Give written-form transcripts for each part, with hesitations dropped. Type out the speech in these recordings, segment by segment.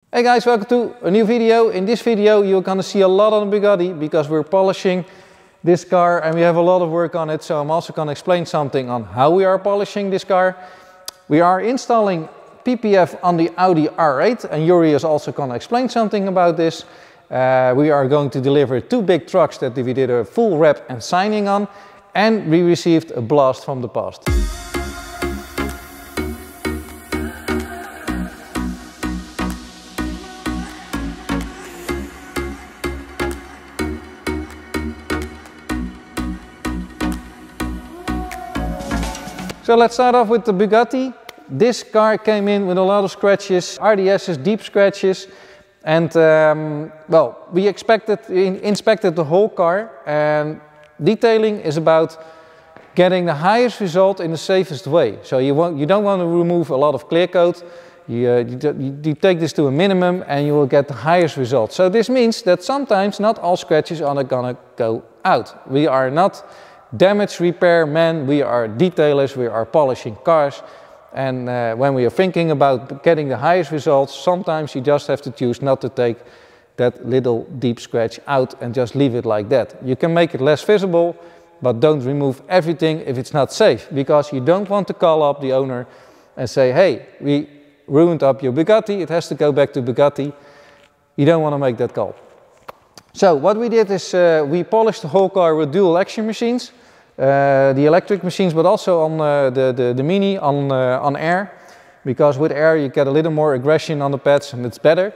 Hey guys, welcome to a new video. In this video you're gonna see a lot on the Bugatti because we're polishing this car and we have a lot of work on it. So I'm also gonna explain something on how we are polishing this car. We are installing PPF on the Audi R8 and Yuri is also gonna explain something about this. We are going to deliver two big trucks that we did a full wrap and signing on, and we received a blast from the past. So let's start off with the Bugatti. This car came in with a lot of scratches, RDS's, deep scratches, and well, we inspected the whole car, and detailing is about getting the highest result in the safest way. So you don't want to remove a lot of clear coat. You take this to a minimum and you will get the highest result. So this means that sometimes not all scratches are gonna go out. We are not damage repair men, we are detailers, we are polishing cars, and when we are thinking about getting the highest results, sometimes you just have to choose not to take that little deep scratch out and just leave it like that. You can make it less visible, but don't remove everything if it's not safe, because you don't want to call up the owner and say, hey, we ruined up your Bugatti, it has to go back to Bugatti. You don't want to make that call. So what we did is we polished the whole car with dual action machines. The electric machines, but also on the Mini on air, because with air you get a little more aggression on the pads and it's better.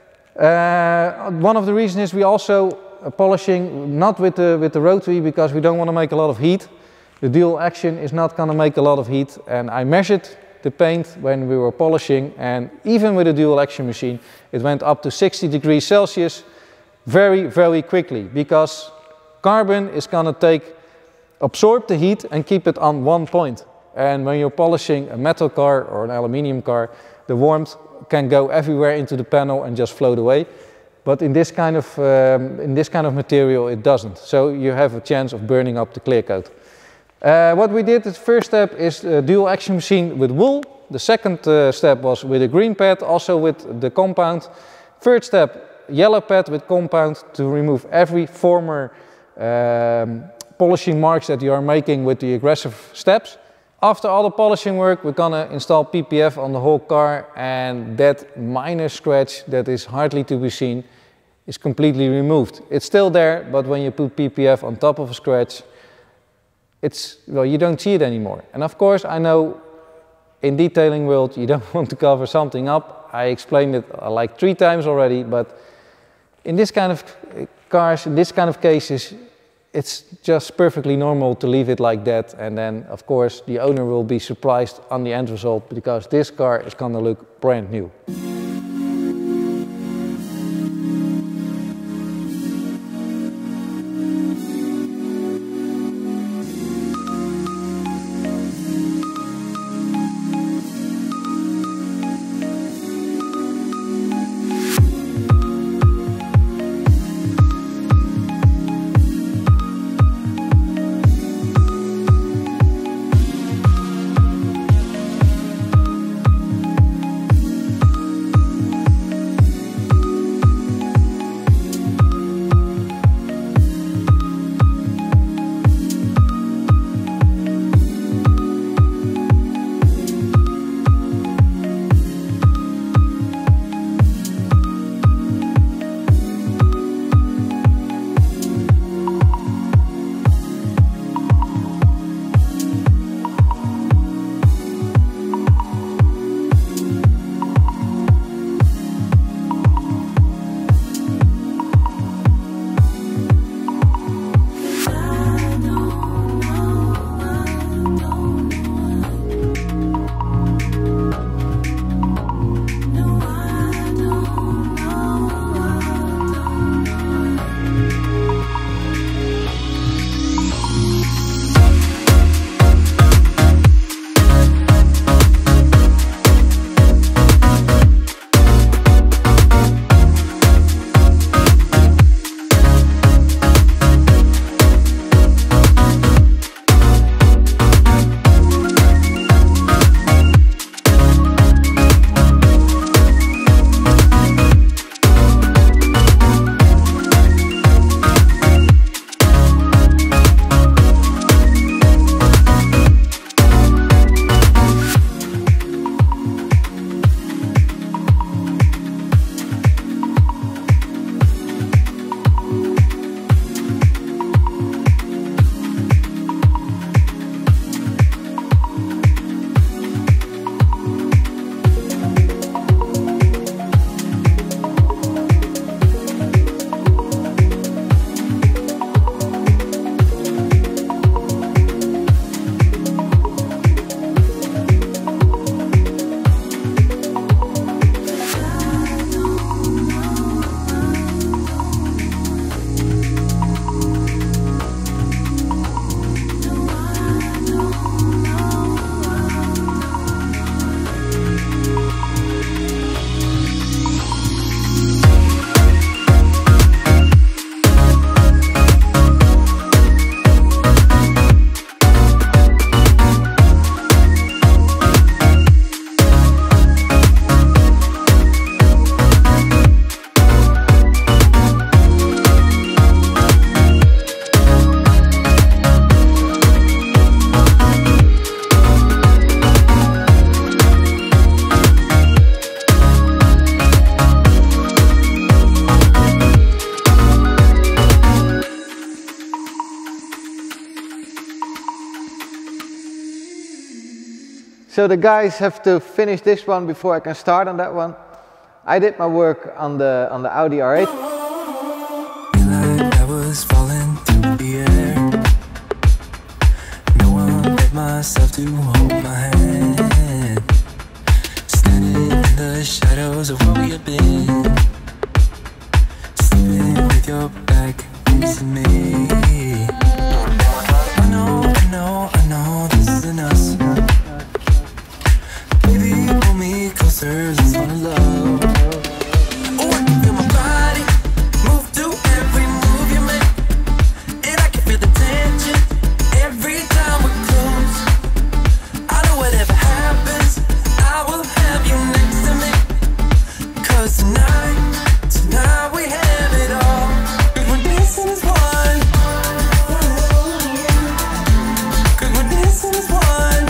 One of the reasons is we also polishing not with the rotary, because we don't want to make a lot of heat. The dual action is not going to make a lot of heat, and I measured the paint when we were polishing, and even with a dual action machine it went up to 60 degrees Celsius very quickly, because carbon is going to absorb the heat and keep it on one point. And when you're polishing a metal car or an aluminium car, the warmth can go everywhere into the panel and just float away. But in this kind of material it doesn't. So you have a chance of burning up the clear coat. What we did, the first step is a dual action machine with wool. The second step was with a green pad, also with the compound. Third step, yellow pad with compound to remove every former polishing marks that you are making with the aggressive steps. After all the polishing work, we're gonna install PPF on the whole car, and that minor scratch that is hardly to be seen is completely removed. It's still there, but when you put PPF on top of a scratch, well, you don't see it anymore. And of course, I know in detailing world you don't want to cover something up. I explained it like 3 times already, but in this kind of cars, in this kind of cases, it's just perfectly normal to leave it like that, and then of course the owner will be surprised on the end result, because this car is gonna look brand new. So the guys have to finish this one before I can start on that one. I did my work on the Audi R8. Like I was falling through the air. No one let myself to hold my hand. Standing in the shadows of where we have been. Sleeping with your back facing me. I know this isn't us. Baby, pull me closer, let's fall in love. Oh, I can feel my body move to every move you make. And I can feel the tension every time we're close. I know whatever happens, I will have you next to me. 'Cause tonight we have it all. 'Cause we're dancing as one. 'Cause we're dancing as one.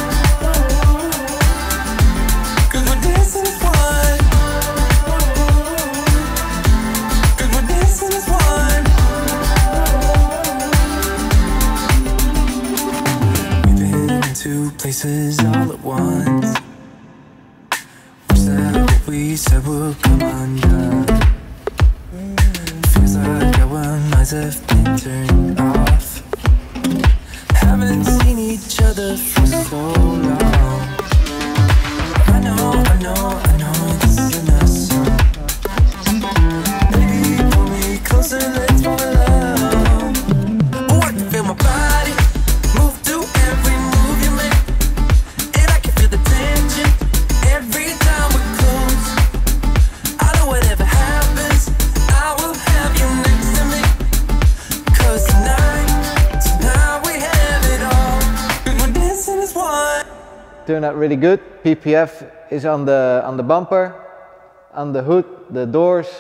'Cause we're dancing as one. 'Cause we're dancing as one. We've been to places all at once. Wish that what we said would come undone. Feels like our minds have been turned off. Haven't seen each other for so long. I know this isn't us. Baby, pull me closer, let's fall in love. Oh, I can feel my body move to every move you make. And I can feel the tension every time we're close. I know whatever happens, I will have you next to me. 'Cause tonight we have it all. 'Cause we're dancing as one. Turned out really good. PPF is on the bumper, on the hood, the doors,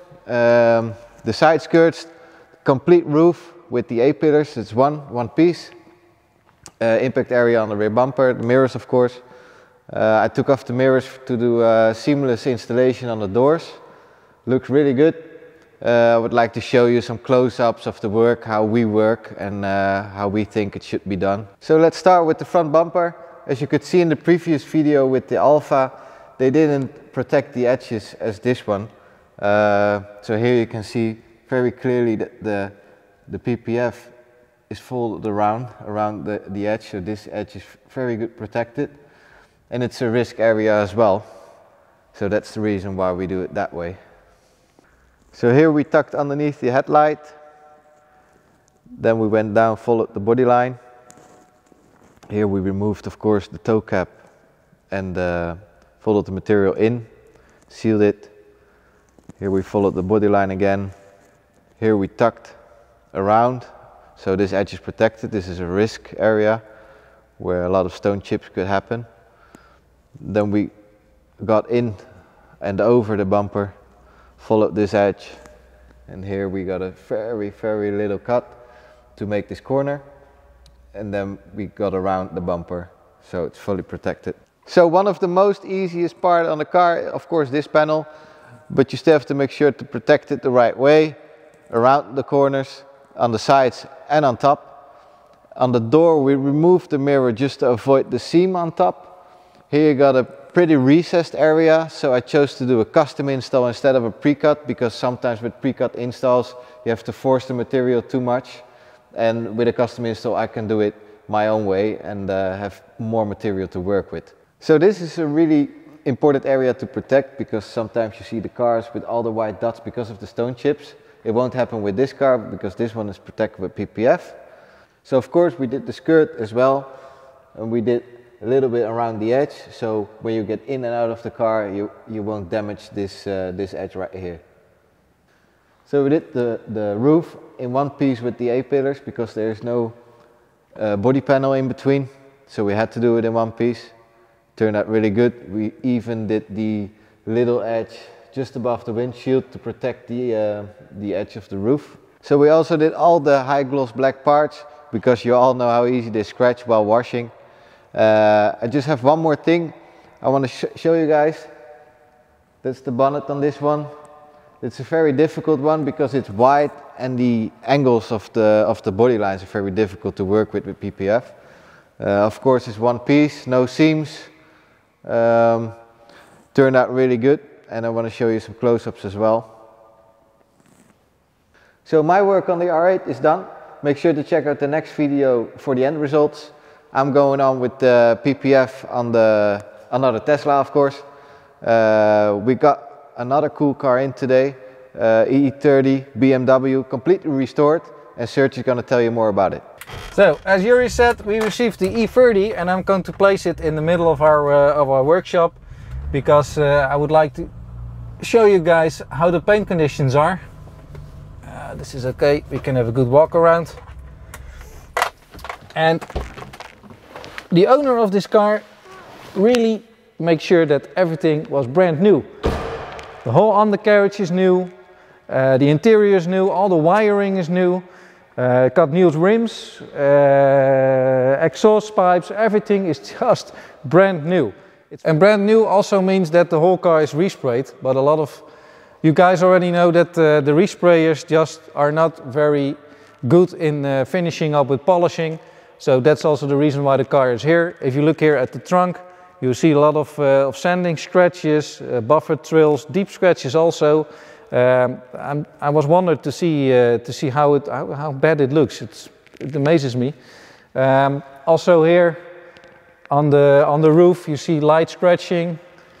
the side skirts, complete roof with the A-pillars. It's one piece. Impact area on the rear bumper, the mirrors of course. I took off the mirrors to do a seamless installation on the doors. Looks really good. I would like to show you some close-ups of the work, how we work and how we think it should be done. So let's start with the front bumper. As you could see in the previous video with the Alpha, they didn't protect the edges as this one. So here you can see very clearly that the PPF is folded around the edge, so this edge is very good protected. And it's a risk area as well. So that's the reason why we do it that way. So here we tucked underneath the headlight. Then we went down, followed the body line. Here we removed, of course, the toe cap and folded the material in, sealed it. Here we followed the body line again. Here we tucked around, so this edge is protected. This is a risk area where a lot of stone chips could happen. Then we got in and over the bumper, followed this edge, and here we got a very little cut to make this corner. And then we got around the bumper, so it's fully protected. So one of the most easiest part on the car, of course, this panel, but you still have to make sure to protect it the right way, around the corners, on the sides and on top. On the door we removed the mirror just to avoid the seam on top. Here you got a pretty recessed area, so I chose to do a custom install instead of a pre-cut, because sometimes with pre-cut installs you have to force the material too much. And with a custom install I can do it my own way and have more material to work with. So this is a really important area to protect, because sometimes you see the cars with all the white dots because of the stone chips. It won't happen with this car because this one is protected with PPF. So of course we did the skirt as well, and we did a little bit around the edge, so when you get in and out of the car you won't damage this edge right here. So we did the roof in one piece with the A-pillars because there is no body panel in between, so we had to do it in one piece. Turned out really good. We even did the little edge just above the windshield to protect the edge of the roof. So we also did all the high gloss black parts, because you all know how easy they scratch while washing. I just have one more thing I want to show you guys. That's the bonnet on this one. It's a very difficult one because it's wide and the angles of the body lines are very difficult to work with PPF. Of course it's one piece, no seams. Turned out really good, and I want to show you some close-ups as well. So my work on the R8 is done. Make sure to check out the next video for the end results. I'm going on with the PPF on another Tesla, of course. We got another cool car in today, E30 BMW, completely restored, and Serge is going to tell you more about it. So, as Yuri said, we received the E30 and I'm going to place it in the middle of our workshop because I would like to show you guys how the paint conditions are. This is okay, we can have a good walk around. And the owner of this car really makes sure that everything was brand new. The whole undercarriage is new, the interior is new, all the wiring is new. Got new rims, exhaust pipes, everything is just brand new. And brand new also means that the whole car is resprayed, but a lot of you guys already know that the resprayers just are not very good in finishing up with polishing. So that's also the reason why the car is here. If you look here at the trunk, you see a lot of sanding scratches, buffer trills, deep scratches also. I was wondered to see how bad it looks. It amazes me. Also here on the roof you see light scratching.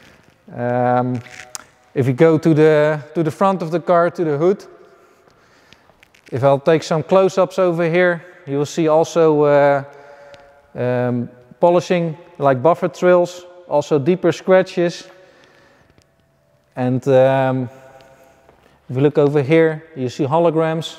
If you go to the front of the car, to the hood, if I'll take some close-ups over here, you will see also polishing like buffer trills, also deeper scratches. And if you look over here, you see holograms.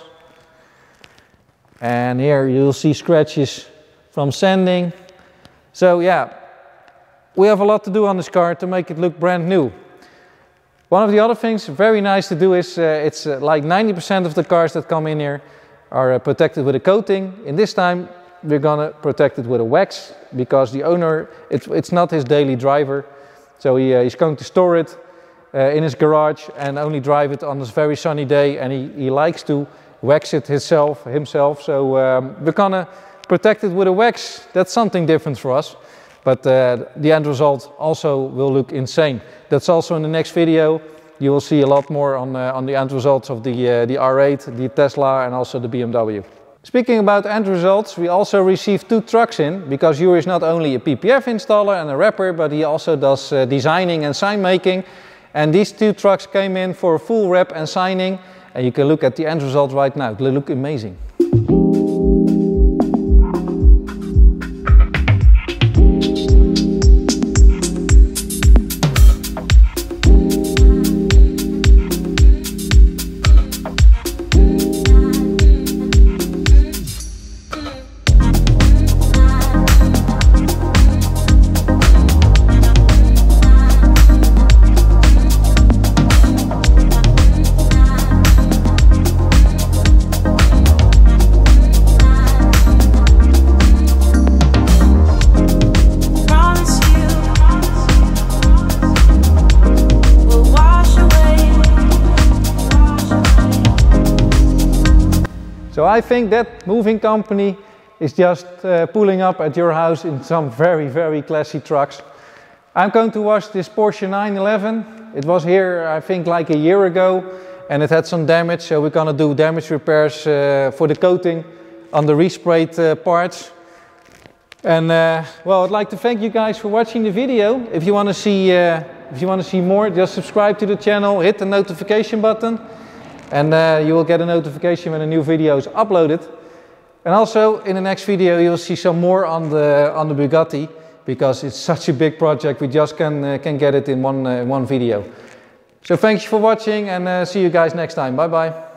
And here you'll see scratches from sanding. So yeah, we have a lot to do on this car to make it look brand new. One of the other things very nice to do is it's like 90% of the cars that come in here are protected with a coating. In this time we're gonna protect it with a wax because the owner, it's not his daily driver. So he's going to store it in his garage and only drive it on this very sunny day, and he likes to wax it himself. So we're gonna protect it with a wax. That's something different for us, but the end result also will look insane. That's also in the next video. You will see a lot more on the end results of the R8, the Tesla, and also the BMW. Speaking about end results, we also received 2 trucks in, because Yuri is not only a PPF installer and a rapper, but he also does designing and sign making. And these 2 trucks came in for a full wrap and signing, and you can look at the end results right now. They look amazing. So I think that moving company is just pulling up at your house in some very, very classy trucks. I'm going to wash this Porsche 911. It was here, I think, like a year ago, and it had some damage. So we're gonna do damage repairs for the coating on the resprayed parts. And well, I'd like to thank you guys for watching the video. If you want to see more, just subscribe to the channel, hit the notification button. And you will get a notification when a new video is uploaded. And also in the next video you will see some more on the Bugatti, because it's such a big project, we just can get it in one video. So thank you for watching, and see you guys next time. Bye bye.